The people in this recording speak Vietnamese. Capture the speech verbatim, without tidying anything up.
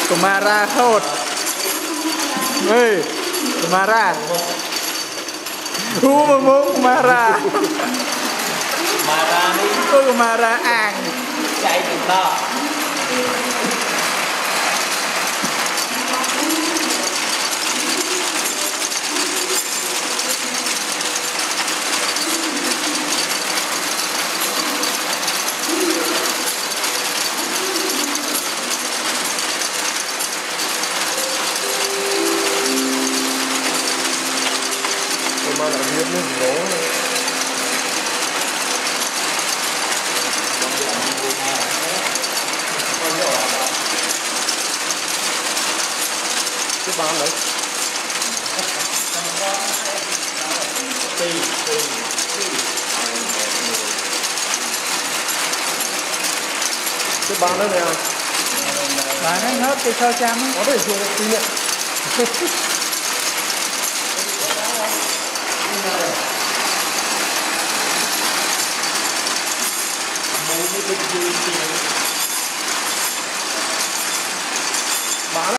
Kumara hốt. Ê, Kumara. U mong mong Kumara. Kumara đi. Ôi Kumara ăn. Chạy được đó. Mà là biết nước gỗ cái bán đấy cái bán đấy nè Bạn ấy hết cái sơ chăm á. có thể dùng tí nhỉ Hãy subscribe cho kênh Ghiền Mì Gõ để không bỏ lỡ những video hấp dẫn.